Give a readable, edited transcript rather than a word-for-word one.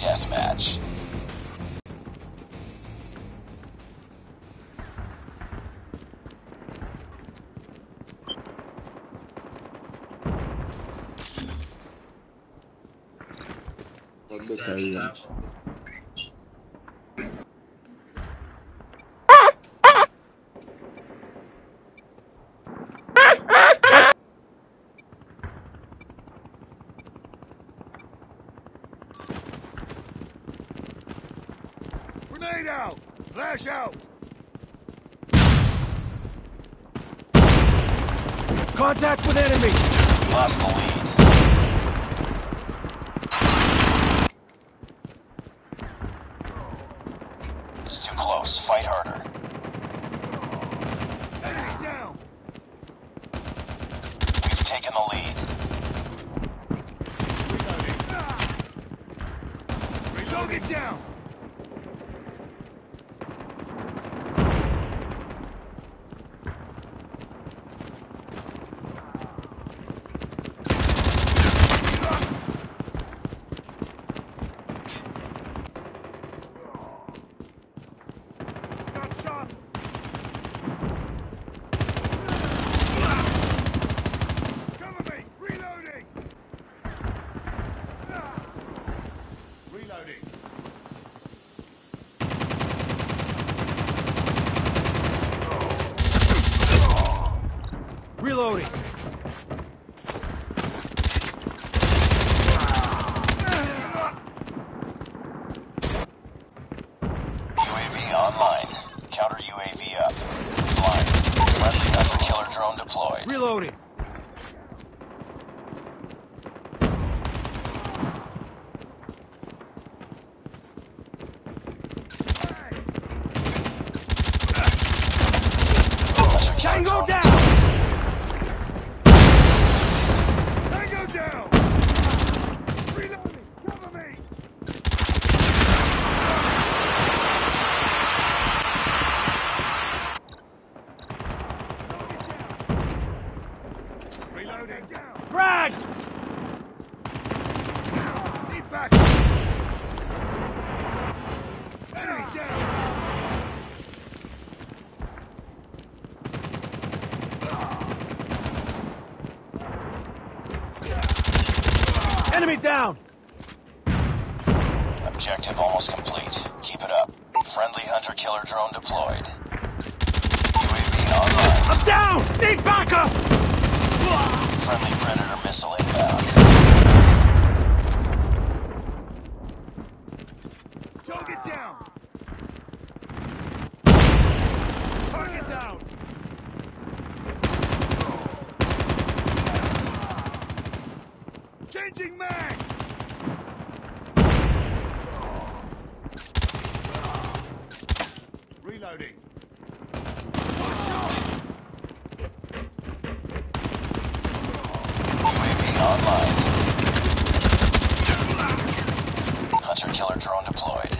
deathmatch. Grenade out! Flash out! Contact with enemy! Lost the lead. It's too close. Fight harder. Enemy down! We've taken the lead. Reloading. Target down! Reloading! UAV online. Counter UAV up. Blind. Friendly hunter-killer drone deployed. Reloading! Tango down! Tango down! Reloading! Cover me! Reloading! Frag! Need back! Enemy down! Enemy down! Objective almost complete. Keep it up. Friendly hunter-killer drone deployed. UAV online. I'm down! Need backup! Friendly Predator missile inbound. Target down! Target down! Changing mag! Reloading. UAV online. Hunter-killer drone deployed.